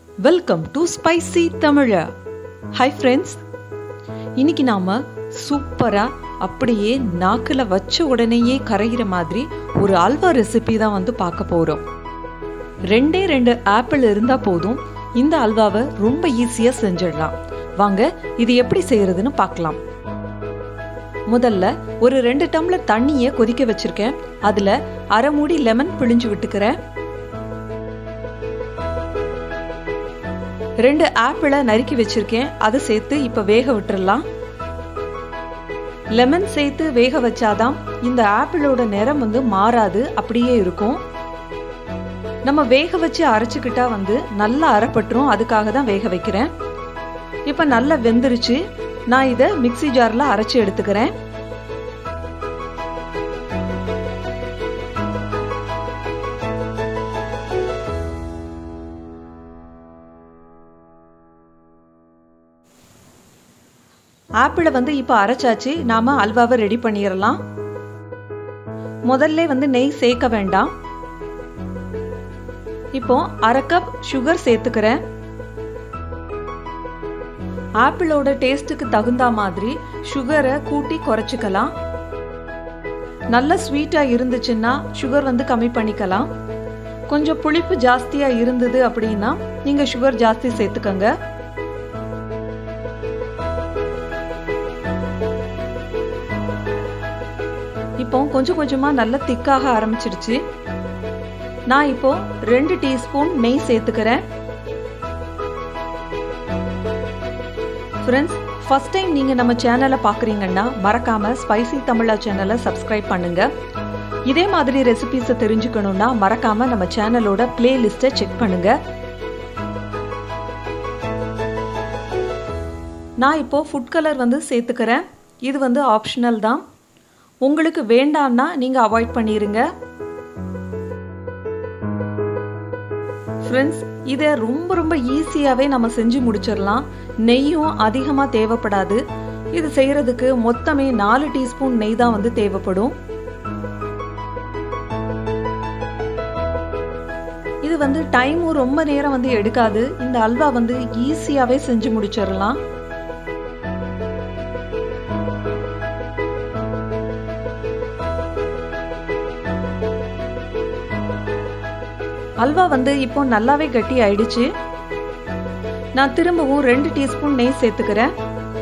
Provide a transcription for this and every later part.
Welcome to spicy Tamizha. Hi friends, இன்னைக்கு நாம சூப்பரா அப்படியே நாக்குல வச்ச உடனேயே கரைகிற மாதிரி ஒரு அல்வா ரெசிபி தான் பார்க்க போறோம். ரெண்டு ஆப்பிள் இருந்தா போதும், இந்த அல்வாவை ரொம்ப ஈஸியா செஞ்சிடலாம். வாங்க இது எப்படி செய்யறதுன்னு பார்க்கலாம். முதல்ல ஒரு 2 டம்ளர் தண்ணியை கொதிக்க வச்சிருக்கேன். அதுல அரை மூடி லெமன் பிழிஞ்சு விட்டுக்கிறேன். 2 ஆப்பிளை நறுக்கி வச்சிருக்கேன், அதை சேர்த்து இப்ப வேக விட்டுறலாம். லெமன் சேர்த்து வேக வச்சாதான் இந்த ஆப்பிளோட நிறம் மாறாது, அப்படியே இருக்கும். நம்ம வேக வச்சு அரைச்சுக்கிட்டா நல்லா அரைப்பட்டுரும், அதுக்காக தான் வேக வைக்கிறேன். இப்ப நல்லா வெந்துருச்சு. நான் இதை மிக்ஸி ஜார்ல அரைச்சு எடுத்துக்கிறேன். ஆப்பிளை இப்ப அரைச்சாச்சு. நாம அல்வாவை ரெடி பண்ணிடலாம். முதல்ல நெய் சேர்க்க வேண்டாம். இப்போ அரை கப் சுகர் சேர்த்துக்கிறேன். ஆப்பிளோட டேஸ்டுக்கு தகுந்த மாதிரி சுகரை கூட்டி குறைச்சிக்கலாம். நல்ல ஸ்வீட்டா இருந்துச்சுன்னா சுகர் கம்மி பண்ணிக்கலாம். கொஞ்சம் புளிப்பு ஜாஸ்தியா இருந்தது அப்படின்னா நீங்க சுகர் ஜாஸ்தி சேர்த்துக்கங்க. இப்போ கொஞ்சம் கொஞ்சமா நல்ல திக்காக ஆரம்பிச்சிடுச்சு. நான் இப்போ 2 டீஸ்பூன் நெய் சேர்த்துக்கிறேன். ஃப்ரெண்ட்ஸ், ஃபர்ஸ்ட் டைம் நீங்க நம்ம சேனலை பாக்குறீங்கன்னா மறக்காம ஸ்பைசி தமிழா சேனலை சப்ஸ்கிரைப் பண்ணுங்க. இதே மாதிரி ரெசிபிஸை தெரிஞ்சுக்கணும்னா மறக்காம நம்ம சேனலோட பிளேலிஸ்ட்டை செக் பண்ணுங்க. நான் இப்போ ஃபுட் கலர் சேர்த்துக்கிறேன். இது ஆப்ஷனல் தான். உங்களுக்கு வேண்டாம்னா நீங்க அவாய்ட் பண்ணிருங்க. ஃப்ரெண்ட்ஸ், இதை ரொம்ப ஈஸியாவே நம்ம செஞ்சு முடிச்சிடலாம். நெய்யும் அதிகமா தேவைப்படாது. இது செய்யறதுக்கு மொத்தமே 4 டீஸ்பூன் நெய் தான் தேவைப்படும். இது டைமும் ரொம்ப நேரம் எடுக்காது. இந்த அல்வா ஈஸியாவே செஞ்சு முடிச்சிடலாம். அல்வா இப்போ நல்லாவே கட்டி ஆயிடுச்சு. நான் திரும்பவும் 2 டீஸ்பூன் நெய் சேர்த்துக்கிறேன்.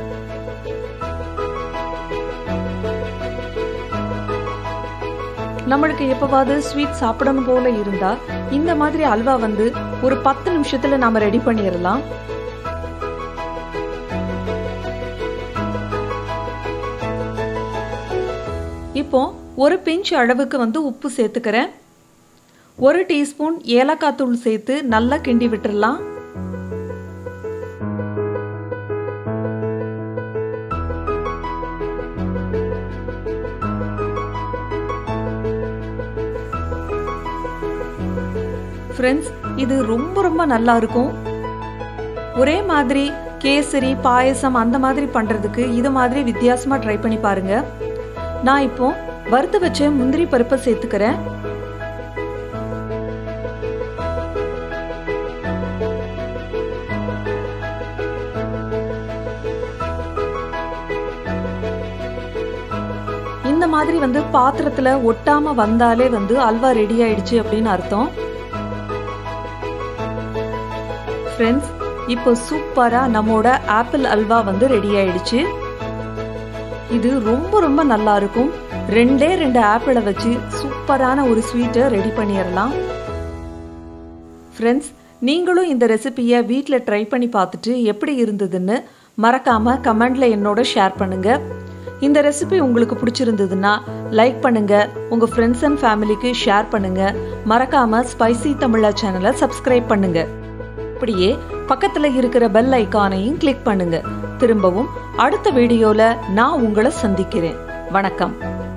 நம்மளுக்கு எப்பவாவது ஸ்வீட் சாப்பிடணும் போல இருந்தா இந்த மாதிரி அல்வா ஒரு 10 நிமிஷத்துல நாம ரெடி பண்ணிடலாம். இப்போ ஒரு பிஞ்ச் அளவுக்கு உப்பு சேர்த்துக்கிறேன். 1 டீஸ்பூன் ஏலக்காய் தூள் சேர்த்து நல்லா கிண்டி விட்டுறலாம். ஃப்ரெண்ட்ஸ், இது ரொம்ப நல்லா இருக்கும். ஒரே மாதிரி கேசரி பாயசம் அந்த மாதிரி பண்றதுக்கு இது மாதிரி வித்தியாசமா ட்ரை பண்ணி பாருங்க. நான் இப்போ வறுத்து வச்ச முந்திரி பருப்பை சேர்த்துக்கிறேன். இந்த மாதிரி பாத்திரத்துல ஒட்டாம வந்தாலே அல்வா ரெடி ஆயிடுச்சு அப்படின்னு அர்த்தம். ஃப்ரெண்ட்ஸ், இப்போ சூப்பரா நம்மோட ஆப்பிள் அல்வா ரெடி ஆயிடுச்சு. இது ரொம்ப நல்லா இருக்கும். 2 ஆப்பிளை வச்சு சூப்பரான ஒரு ஸ்வீட்டை ரெடி பண்ணிடலாம். ஃப்ரெண்ட்ஸ், நீங்களும் இந்த ரெசிபியை வீட்டில் ட்ரை பண்ணி பார்த்துட்டு எப்படி இருந்ததுன்னு மறக்காம கமெண்ட்ல என்னோட ஷேர் பண்ணுங்க. இந்த ரெசிபி உங்களுக்கு பிடிச்சிருந்ததுன்னா லைக் பண்ணுங்க, உங்க ஃப்ரெண்ட்ஸ் அண்ட் ஃபேமிலிக்கு ஷேர் பண்ணுங்க. மறக்காம ஸ்பைசி தமிழா சேனலை சப்ஸ்கிரைப் பண்ணுங்க. அப்படியே பக்கத்துல இருக்கிற பெல் ஐகானையும் கிளிக் பண்ணுங்க. திரும்பவும் அடுத்த வீடியோல நான் உங்களை சந்திக்கிறேன். வணக்கம்.